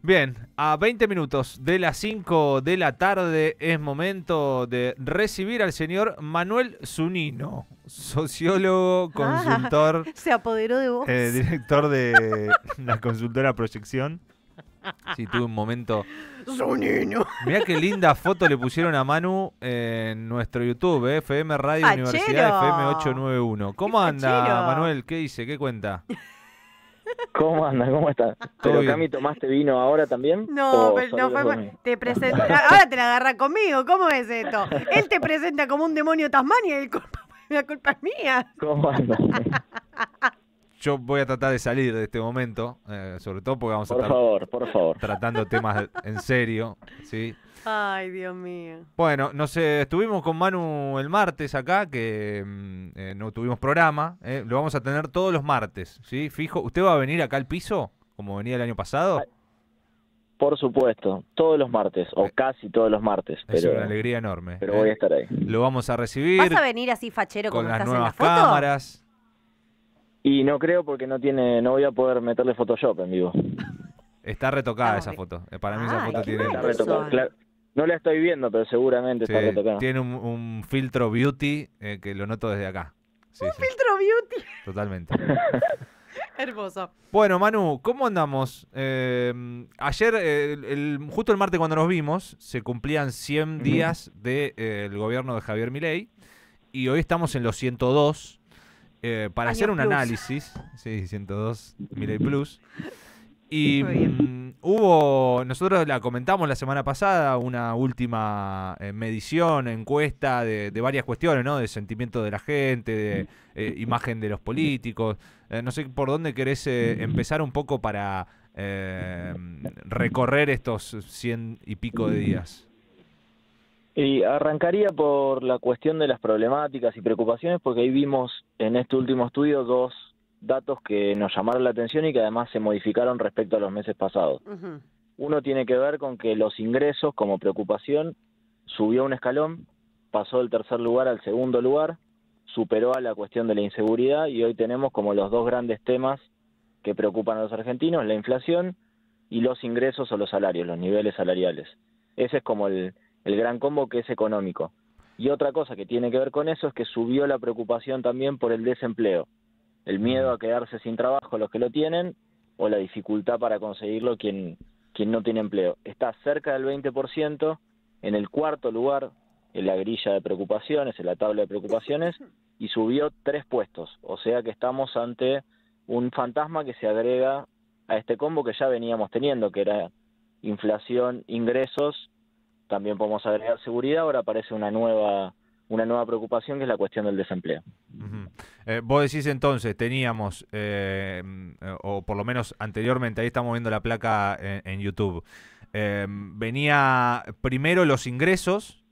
Bien, a 20 minutos de las 5 de la tarde es momento de recibir al señor Manuel Zunino, sociólogo, consultor, Se apoderó de vos. director de la consultora Proyección. Sí, tuve un momento. Zunino. Mirá qué linda foto le pusieron a Manu en nuestro YouTube, FM Radio Fachero. Universidad FM 891. ¿Cómo Qué anda, fachero. Manuel? ¿Qué dice? ¿Qué cuenta? ¿Cómo andas? ¿Cómo estás? ¿Pero bien. Cami, tomaste vino ahora también? No, ¿O pero solo no los fue. domingos? Te presenta. Ahora te la agarra conmigo. ¿Cómo es esto? Él te presenta como un demonio Tasmania y la culpa es mía. ¿Cómo andas? Yo voy a tratar de salir de este momento, sobre todo porque vamos a Por estar favor, por favor. tratando temas en serio, ¿sí? Ay, Dios mío. Bueno, estuvimos con Manu el martes acá, que no tuvimos programa, lo vamos a tener todos los martes, ¿sí? Fijo, ¿usted va a venir acá al piso, como venía el año pasado? Por supuesto, todos los martes, o casi todos los martes, Es pero, una alegría enorme. pero voy a estar ahí. Lo vamos a recibir ¿Vas a venir así fachero con como las estás en la nuevas foto? cámaras. Y no creo porque no voy a poder meterle Photoshop en vivo. Está retocada Estamos esa bien. foto. Para mí esa Ay, foto qué tiene... Está malos retocado, son. claro. No la estoy viendo, pero seguramente Sí, está retocada. tiene un filtro beauty que lo noto desde acá. Sí, sí, Filtro beauty. totalmente. Hermoso. Bueno, Manu, ¿cómo andamos? Ayer, justo el martes cuando nos vimos, se cumplían 100 días del gobierno de Javier Milei y hoy estamos en los 102 para Años hacer un plus. análisis. Sí, 102, Milei Plus. Y Muy bien. nosotros la comentamos la semana pasada, una última medición, encuesta de varias cuestiones, ¿no? De sentimiento de la gente, de imagen de los políticos. No sé por dónde querés empezar un poco para recorrer estos 100 y pico de días. Y arrancaría por la cuestión de las problemáticas y preocupaciones, porque ahí vimos en este último estudio dos datos que nos llamaron la atención y que además se modificaron respecto a los meses pasados. Ujú. Uno tiene que ver con que los ingresos como preocupación subió un escalón, pasó del tercer lugar al segundo lugar, superó a la cuestión de la inseguridad y hoy tenemos como los dos grandes temas que preocupan a los argentinos, la inflación y los ingresos o los salarios, los niveles salariales. Ese es como el gran combo, que es económico. Y otra cosa que tiene que ver con eso es que subió la preocupación también por el desempleo, el miedo a quedarse sin trabajo los que lo tienen o la dificultad para conseguirlo quien no tiene empleo. Está cerca del 20%, en el cuarto lugar en la grilla de preocupaciones, en la tabla de preocupaciones, y subió 3 puestos. O sea que estamos ante un fantasma que se agrega a este combo que ya veníamos teniendo, que era inflación, ingresos, también podemos agregar seguridad. Ahora aparece una nueva preocupación, que es la cuestión del desempleo. Ujú. Vos decís entonces, teníamos, o por lo menos anteriormente, ahí estamos viendo la placa en YouTube, venía primero los ingresos,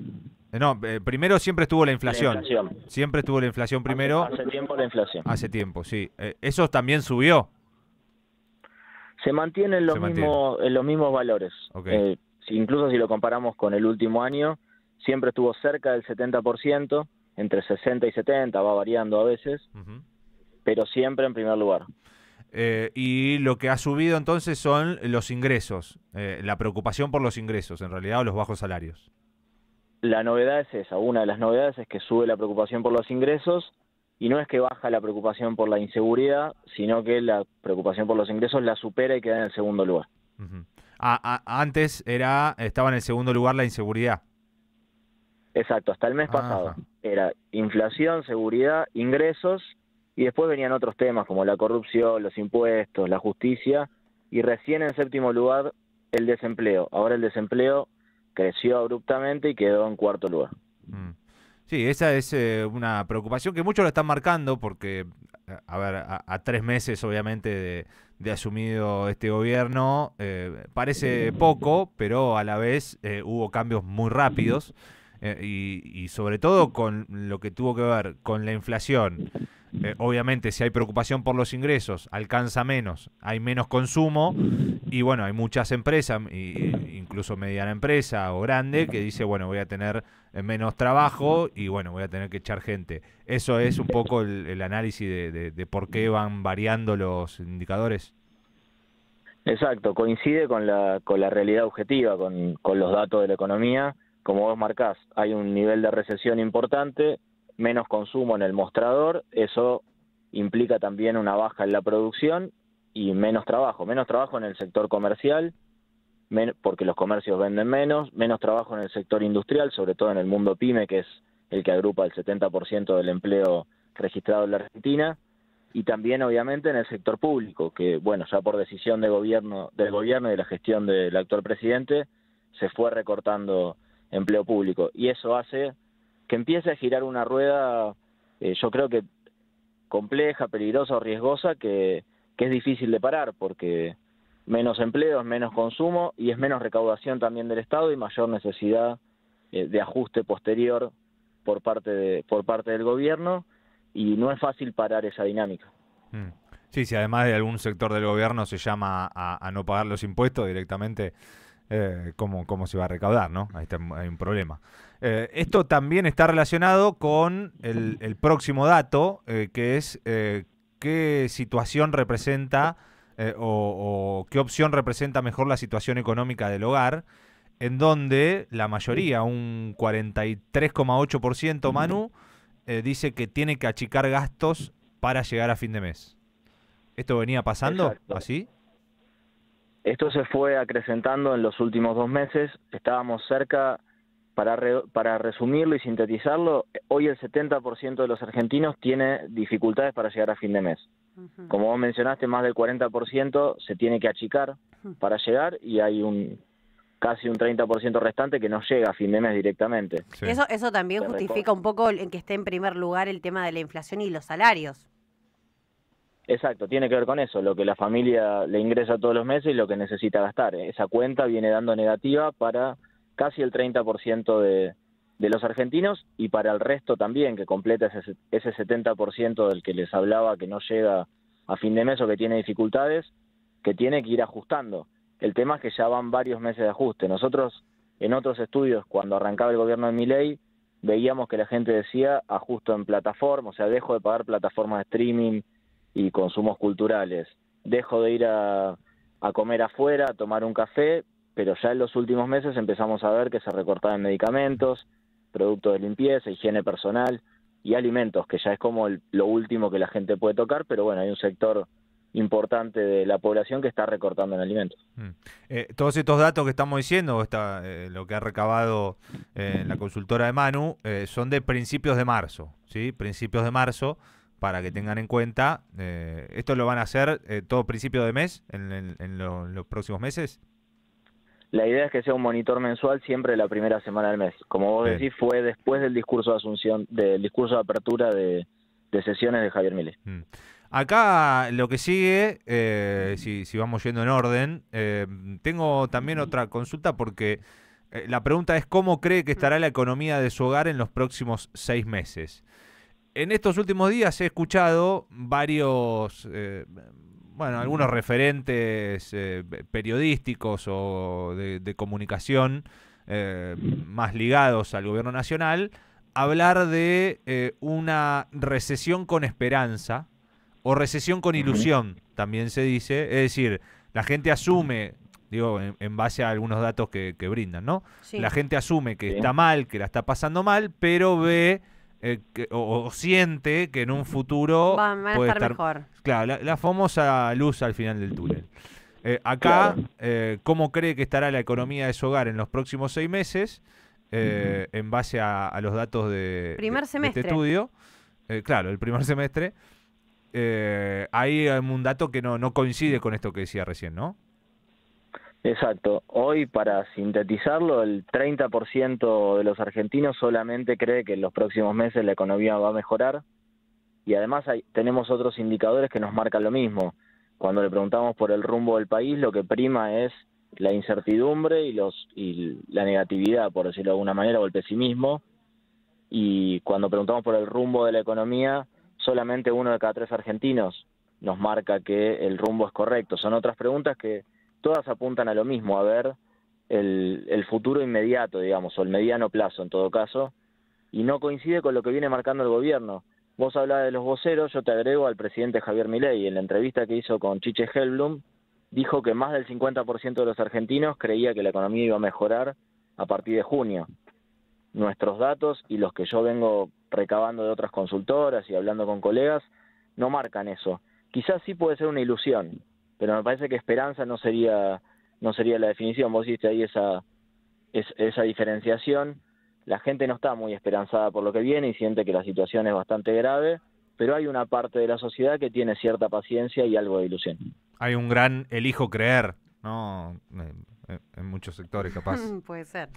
primero siempre estuvo la inflación. La inflación. Siempre estuvo la inflación primero. Hace tiempo la inflación. Hace tiempo, sí. Eso también subió. Se mantiene en los mismos valores. Ok. Incluso si lo comparamos con el último año, siempre estuvo cerca del 70%, entre 60 y 70, va variando a veces, Ujú. pero siempre en primer lugar. Y lo que ha subido entonces son los ingresos, la preocupación por los ingresos, en realidad, o los bajos salarios. La novedad es esa, una de las novedades es que sube la preocupación por los ingresos, y no es que baja la preocupación por la inseguridad, sino que la preocupación por los ingresos la supera y queda en el segundo lugar. Ujú. Antes estaba en el segundo lugar la inseguridad. Exacto, hasta el mes pasado era inflación, seguridad, ingresos, y después venían otros temas como la corrupción, los impuestos, la justicia, y recién en séptimo lugar el desempleo. Ahora el desempleo creció abruptamente y quedó en cuarto lugar. Mm. Sí, esa es una preocupación que muchos lo están marcando porque, a ver, a 3 meses obviamente de asumido este gobierno, parece poco, pero a la vez hubo cambios muy rápidos y sobre todo con lo que tuvo que ver con la inflación. Obviamente, si hay preocupación por los ingresos, alcanza menos, hay menos consumo y bueno, hay muchas empresas, incluso mediana empresa o grande, que dice, bueno, voy a tener menos trabajo y bueno, voy a tener que echar gente. Eso es un poco el análisis de por qué van variando los indicadores. Exacto, coincide con la realidad objetiva, con los datos de la economía. Como vos marcás, hay un nivel de recesión importante, menos consumo en el mostrador, eso implica también una baja en la producción y menos trabajo en el sector comercial, porque los comercios venden menos trabajo en el sector industrial, sobre todo en el mundo pyme, que es el que agrupa el 70% del empleo registrado en la Argentina, y también obviamente en el sector público, que bueno, ya por decisión del gobierno y de la gestión del actual presidente, se fue recortando empleo público, y eso hace que empiece a girar una rueda, yo creo que compleja, peligrosa o riesgosa, que es difícil de parar, porque menos empleos, menos consumo, y es menos recaudación también del Estado y mayor necesidad de ajuste posterior por parte del gobierno, y no es fácil parar esa dinámica. Sí, si además de algún sector del gobierno se llama a no pagar los impuestos directamente, ¿cómo se va a recaudar, ¿no? Ahí hay un problema. Esto también está relacionado con el próximo dato, que es qué situación representa o qué opción representa mejor la situación económica del hogar, en donde la mayoría, un 43,8%, Manu, dice que tiene que achicar gastos para llegar a fin de mes. ¿Esto venía pasando así? Esto se fue acrecentando en los últimos 2 meses, estábamos cerca, para resumirlo y sintetizarlo, hoy el 70% de los argentinos tiene dificultades para llegar a fin de mes. Como vos mencionaste, más del 40% se tiene que achicar para llegar, y hay casi un 30% restante que no llega a fin de mes directamente. Sí. Eso también justifica un poco en que esté en primer lugar el tema de la inflación y los salarios. Exacto, tiene que ver con eso, lo que la familia le ingresa todos los meses y lo que necesita gastar. Esa cuenta viene dando negativa para casi el 30% de los argentinos, y para el resto también, que completa ese 70% del que les hablaba, que no llega a fin de mes o que tiene dificultades, que tiene que ir ajustando. El tema es que ya van varios meses de ajuste. Nosotros, en otros estudios, cuando arrancaba el gobierno de Milei, veíamos que la gente decía ajusto en plataforma, o sea, dejo de pagar plataformas de streaming y consumos culturales, dejo de ir a comer afuera, a tomar un café, pero ya en los últimos meses empezamos a ver que se recortaban medicamentos, productos de limpieza, higiene personal y alimentos, que ya es como lo último que la gente puede tocar, pero bueno, hay un sector importante de la población que está recortando en alimentos. Todos estos datos que estamos diciendo, lo que ha recabado la consultora de Manu, son de principios de marzo, ¿sí? Principios de marzo, para que tengan en cuenta. ¿Esto lo van a hacer todo principio de mes, en los próximos meses? La idea es que sea un monitor mensual siempre la primera semana del mes. Como vos decís, fue después del discurso de asunción, del discurso de apertura de sesiones de Javier Milei. Acá lo que sigue, si vamos yendo en orden, tengo también otra consulta, porque la pregunta es ¿cómo cree que estará la economía de su hogar en los próximos 6 meses? En estos últimos días he escuchado varios, algunos referentes periodísticos o de comunicación más ligados al gobierno nacional hablar de una recesión con esperanza, o recesión con ilusión, también se dice. Es decir, la gente asume, digo, en base a algunos datos que brindan, ¿no? Sí. La gente asume que está mal, que la está pasando mal, pero ve o siente que en un futuro van a puede estar mejor. Claro, la famosa luz al final del túnel. Acá, ¿cómo cree que estará la economía de su hogar en los próximos 6 meses? En base a los datos de este estudio. Claro, el primer semestre. Hay un dato que no coincide con esto que decía recién, ¿no? Exacto. Hoy, para sintetizarlo, el 30% de los argentinos solamente cree que en los próximos meses la economía va a mejorar, y además tenemos otros indicadores que nos marcan lo mismo. Cuando le preguntamos por el rumbo del país, lo que prima es la incertidumbre y la negatividad, por decirlo de alguna manera, o el pesimismo. Y cuando preguntamos por el rumbo de la economía, solamente 1 de cada 3 argentinos nos marca que el rumbo es correcto. Son otras preguntas que todas apuntan a lo mismo, a ver el futuro inmediato, digamos, o el mediano plazo en todo caso, y no coincide con lo que viene marcando el gobierno. Vos hablabas de los voceros, yo te agrego al presidente Javier Milei. En la entrevista que hizo con Chiche Hellblum, dijo que más del 50% de los argentinos creía que la economía iba a mejorar a partir de junio. Nuestros datos y los que yo vengo recabando de otras consultoras y hablando con colegas no marcan eso. Quizás sí puede ser una ilusión, pero me parece que esperanza no sería la definición. Vos hiciste ahí esa diferenciación. La gente no está muy esperanzada por lo que viene y siente que la situación es bastante grave, pero hay una parte de la sociedad que tiene cierta paciencia y algo de ilusión. Hay un gran elijo creer, ¿no? En muchos sectores, capaz. Puede ser.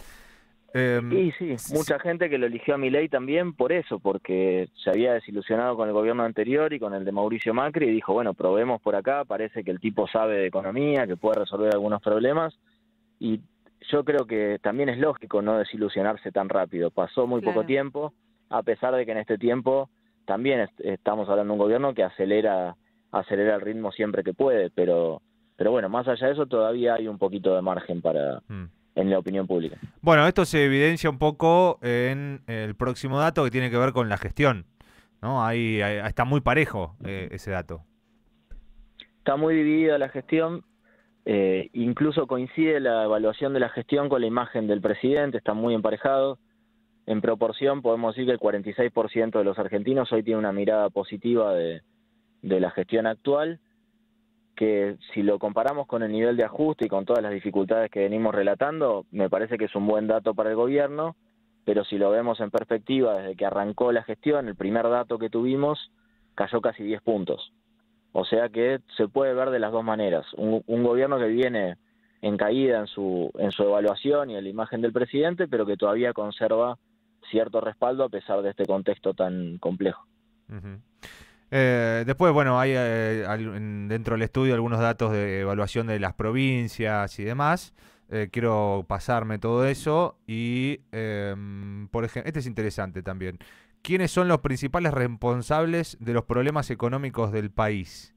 Y sí, mucha gente que lo eligió a Milei también por eso, porque se había desilusionado con el gobierno anterior y con el de Mauricio Macri y dijo, bueno, probemos por acá, parece que el tipo sabe de economía, que puede resolver algunos problemas, y yo creo que también es lógico no desilusionarse tan rápido. Pasó muy poco tiempo, a pesar de que en este tiempo también estamos hablando de un gobierno que acelera el ritmo siempre que puede, pero bueno, más allá de eso todavía hay un poquito de margen en la opinión pública. Bueno, esto se evidencia un poco en el próximo dato que tiene que ver con la gestión, ¿no? Ahí está muy parejo ese dato. Está muy dividida la gestión, incluso coincide la evaluación de la gestión con la imagen del presidente, están muy emparejados. En proporción podemos decir que el 46% de los argentinos hoy tiene una mirada positiva de la gestión actual, que si lo comparamos con el nivel de ajuste y con todas las dificultades que venimos relatando, me parece que es un buen dato para el gobierno, pero si lo vemos en perspectiva, desde que arrancó la gestión, el primer dato que tuvimos cayó casi 10 puntos. O sea que se puede ver de las dos maneras. Un gobierno que viene en caída en su evaluación y en la imagen del presidente, pero que todavía conserva cierto respaldo a pesar de este contexto tan complejo. Uh-huh. Después, bueno, hay dentro del estudio algunos datos de evaluación de las provincias y demás. Quiero pasarme todo eso y, por ejemplo, este es interesante también. ¿Quiénes son los principales responsables de los problemas económicos del país?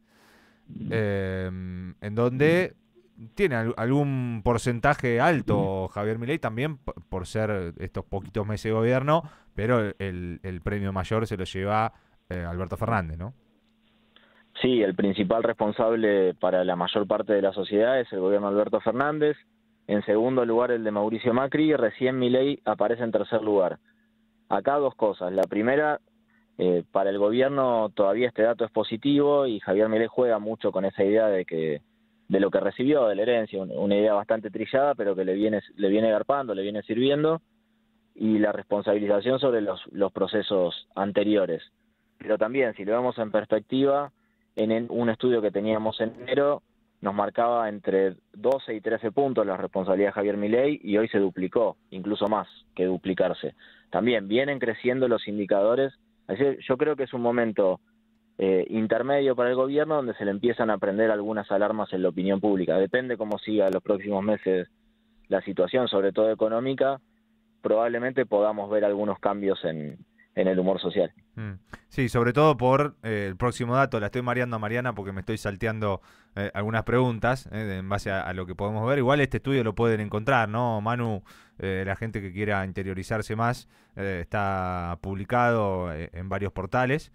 En donde tiene algún porcentaje alto Javier Milei también por ser estos poquitos meses de gobierno, pero el premio mayor se lo lleva Alberto Fernández, ¿no? Sí, el principal responsable para la mayor parte de la sociedad es el gobierno de Alberto Fernández. En segundo lugar, el de Mauricio Macri, y recién Milei aparece en tercer lugar. Acá dos cosas. La primera, para el gobierno todavía este dato es positivo y Javier Milei juega mucho con esa idea de lo que recibió de la herencia, una idea bastante trillada, pero que le viene garpando, le viene sirviendo, y la responsabilización sobre los procesos anteriores. Pero también, si lo vemos en perspectiva, en un estudio que teníamos en enero, nos marcaba entre 12 y 13 puntos la responsabilidad de Javier Milei y hoy se duplicó, incluso más que duplicarse. También vienen creciendo los indicadores, así que yo creo que es un momento intermedio para el gobierno donde se le empiezan a prender algunas alarmas en la opinión pública. Depende cómo siga los próximos meses la situación, sobre todo económica, probablemente podamos ver algunos cambios en el humor social. Sí, sobre todo por el próximo dato. La estoy mareando a Mariana porque me estoy salteando algunas preguntas en base a lo que podemos ver. Igual este estudio lo pueden encontrar, ¿no, Manu? La gente que quiera interiorizarse más está publicado en varios portales.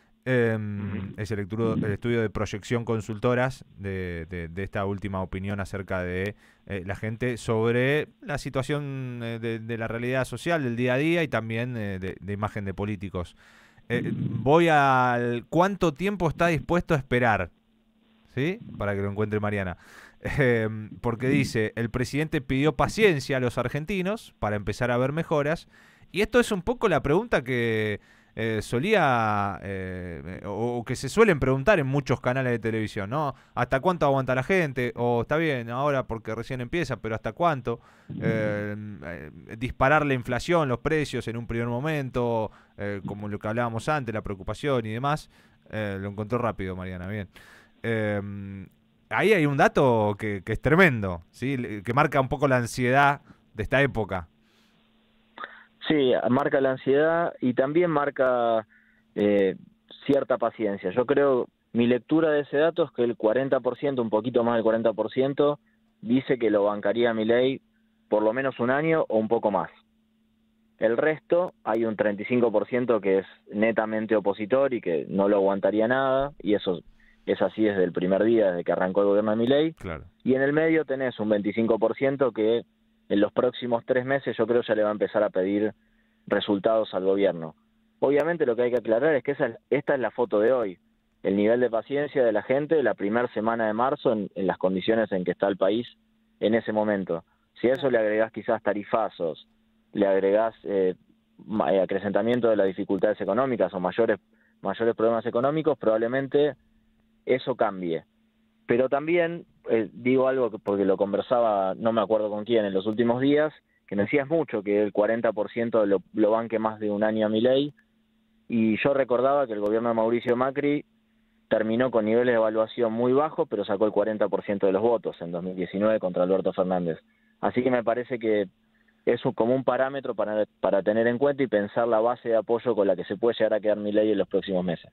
Es el estudio de proyección consultoras de esta última opinión acerca de la gente sobre la situación de la realidad social del día a día y también de imagen de políticos. Voy al cuánto tiempo está dispuesto a esperar, ¿sí? Para que lo encuentre Mariana. Porque dice, el presidente pidió paciencia a los argentinos para empezar a ver mejoras. Y esto es un poco la pregunta que solía o que se suelen preguntar en muchos canales de televisión, ¿no? ¿Hasta cuánto aguanta la gente? O está bien, ahora porque recién empieza, pero ¿hasta cuánto? Disparar la inflación, los precios en un primer momento, como lo que hablábamos antes, la preocupación y demás. Lo encontró rápido, Mariana, bien. Ahí hay un dato que es tremendo, ¿sí? Que marca un poco la ansiedad de esta época. Sí, marca la ansiedad y también marca cierta paciencia. Yo creo, mi lectura de ese dato es que el 40%, un poquito más del 40%, dice que lo bancaría a Milei por lo menos un año o un poco más. El resto, hay un 35% que es netamente opositor y que no lo aguantaría nada, y eso es así desde el primer día, desde que arrancó el gobierno de Milei, Claro. y en el medio tenés un 25% que en los próximos 3 meses yo creo ya le va a empezar a pedir resultados al gobierno. Obviamente lo que hay que aclarar es que esta es la foto de hoy, el nivel de paciencia de la gente la primera semana de marzo en las condiciones en que está el país en ese momento. Si a eso le agregás quizás tarifazos, le agregás acrecentamiento de las dificultades económicas o mayores problemas económicos, probablemente eso cambie. Pero también digo algo porque lo conversaba, no me acuerdo con quién, en los últimos días, que me decías mucho que el 40% lo banque más de un año a Milei, y yo recordaba que el gobierno de Mauricio Macri terminó con niveles de evaluación muy bajos, pero sacó el 40% de los votos en 2019 contra Alberto Fernández. Así que me parece que es como un parámetro para tener en cuenta y pensar la base de apoyo con la que se puede llegar a quedar Milei en los próximos meses.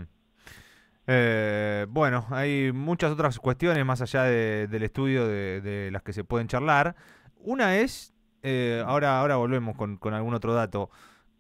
Bueno, hay muchas otras cuestiones más allá del estudio de las que se pueden charlar. Una es, ahora volvemos con algún otro dato,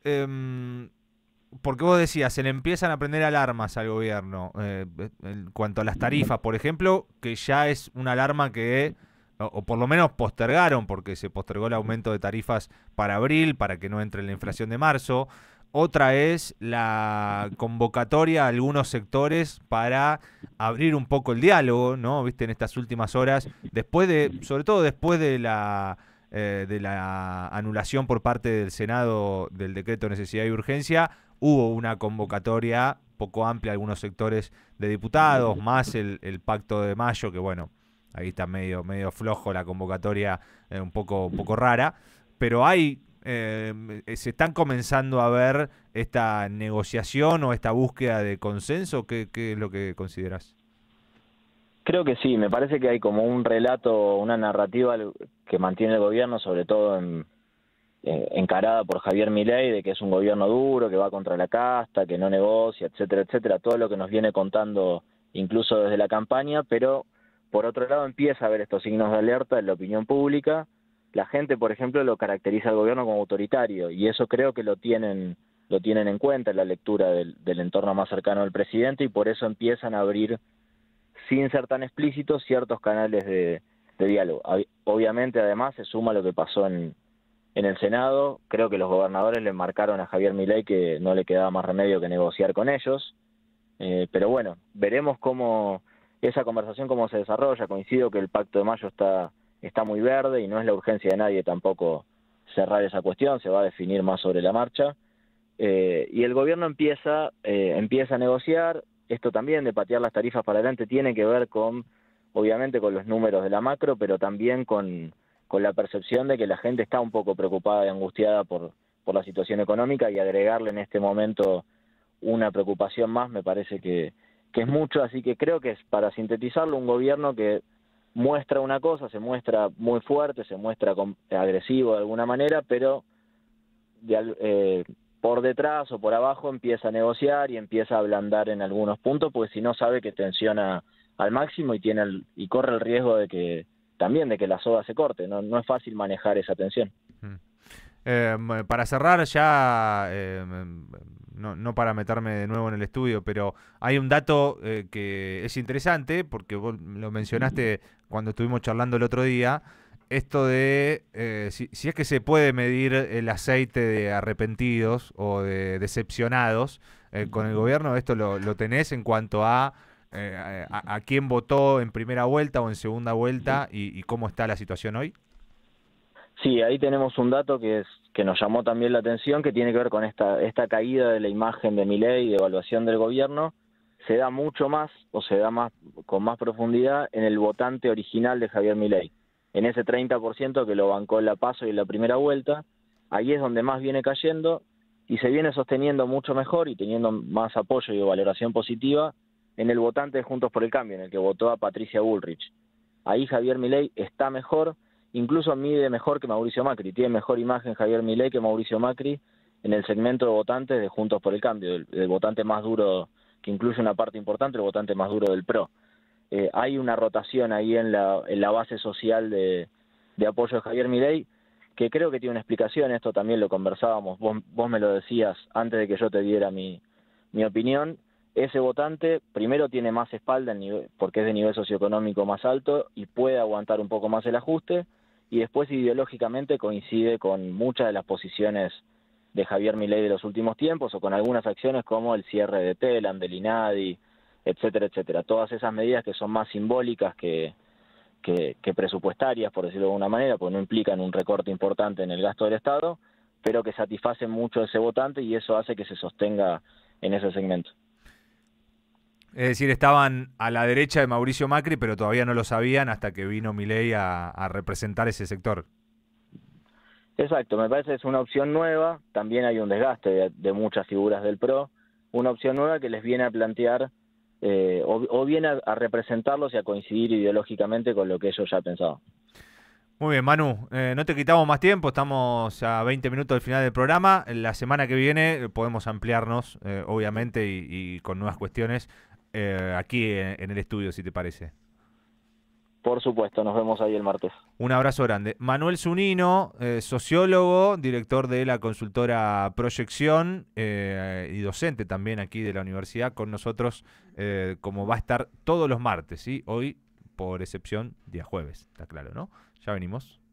porque vos decías, se le empiezan a prender alarmas al gobierno en cuanto a las tarifas, por ejemplo, que ya es una alarma que, o por lo menos postergaron, porque se postergó el aumento de tarifas para abril, para que no entre en la inflación de marzo. Otra es la convocatoria a algunos sectores para abrir un poco el diálogo, ¿no? Viste, en estas últimas horas, sobre todo después de la anulación por parte del Senado del decreto de necesidad y urgencia, hubo una convocatoria poco amplia a algunos sectores de diputados, más el pacto de mayo, que bueno, ahí está medio flojo la convocatoria, un poco rara, pero hay se están comenzando a ver esta negociación o esta búsqueda de consenso. ¿Qué es lo que consideras? Creo que sí, me parece que hay como un relato, una narrativa que mantiene el gobierno, sobre todo encarada por Javier Milei, de que es un gobierno duro, que va contra la casta, que no negocia, etcétera, etcétera, todo lo que nos viene contando incluso desde la campaña, pero por otro lado empieza a haber estos signos de alerta en la opinión pública. La gente, por ejemplo, lo caracteriza al gobierno como autoritario, y eso creo que lo tienen en cuenta en la lectura del entorno más cercano del presidente, y por eso empiezan a abrir, sin ser tan explícitos, ciertos canales de diálogo. Obviamente, además, se suma lo que pasó en el Senado. Creo que los gobernadores le marcaron a Javier Milei que no le quedaba más remedio que negociar con ellos, pero bueno, veremos cómo esa conversación cómo se desarrolla. Coincido que el Pacto de Mayo está muy verde y no es la urgencia de nadie tampoco cerrar esa cuestión, se va a definir más sobre la marcha, y el gobierno empieza a negociar. Esto también de patear las tarifas para adelante tiene que ver obviamente con los números de la macro, pero también con la percepción de que la gente está un poco preocupada y angustiada por la situación económica, y agregarle en este momento una preocupación más me parece que es mucho. Así que creo que es, para sintetizarlo, un gobierno que muestra una cosa, se muestra muy fuerte, se muestra agresivo de alguna manera, pero por detrás o por abajo empieza a negociar y empieza a ablandar en algunos puntos, porque si no sabe que tensiona al máximo y corre el riesgo de que la soga se corte. No es fácil manejar esa tensión. Para cerrar ya, no para meterme de nuevo en el estudio, pero hay un dato que es interesante, porque vos lo mencionaste cuando estuvimos charlando el otro día, esto de si es que se puede medir el aceite de arrepentidos o de decepcionados con el gobierno. Esto lo tenés en cuanto a quién votó en primera vuelta o en segunda vuelta y cómo está la situación hoy. Sí, ahí tenemos un dato que nos llamó también la atención, que tiene que ver con esta caída de la imagen de Milei y de evaluación del gobierno. Se da mucho más, o se da más con más profundidad en el votante original de Javier Milei, en ese 30% que lo bancó en la PASO y en la primera vuelta. Ahí es donde más viene cayendo y se viene sosteniendo mucho mejor y teniendo más apoyo y valoración positiva en el votante de Juntos por el Cambio, en el que votó a Patricia Bullrich. Ahí Javier Milei está mejor, incluso mide mejor que Mauricio Macri, tiene mejor imagen Javier Milei que Mauricio Macri en el segmento de votantes de Juntos por el Cambio, el votante más duro, que incluye una parte importante, el votante más duro del PRO. Hay una rotación ahí en la base social de apoyo de Javier Milei, que creo que tiene una explicación. Esto también lo conversábamos, vos me lo decías antes de que yo te diera mi opinión. ese votante primero tiene más espalda porque es de nivel socioeconómico más alto y puede aguantar un poco más el ajuste, y después ideológicamente coincide con muchas de las posiciones de Javier Milei de los últimos tiempos, o con algunas acciones como el cierre de Telam, del INADI, etcétera, etcétera. Todas esas medidas que son más simbólicas que presupuestarias, por decirlo de alguna manera, porque no implican un recorte importante en el gasto del Estado, pero que satisfacen mucho a ese votante, y eso hace que se sostenga en ese segmento. Es decir, estaban a la derecha de Mauricio Macri, pero todavía no lo sabían hasta que vino Milei a representar ese sector. Exacto, me parece que es una opción nueva. También hay un desgaste de muchas figuras del PRO, una opción nueva que les viene a plantear o viene a representarlos y a coincidir ideológicamente con lo que ellos ya pensaban. Muy bien, Manu, no te quitamos más tiempo, estamos a 20 minutos del final del programa. La semana que viene podemos ampliarnos, obviamente, y con nuevas cuestiones aquí en el estudio, si te parece. Por supuesto, nos vemos ahí el martes. Un abrazo grande. Manuel Zunino, sociólogo, director de la consultora Proyección y docente también aquí de la universidad, con nosotros, como va a estar todos los martes, ¿sí? Hoy, por excepción, día jueves, está claro, ¿no? Ya venimos.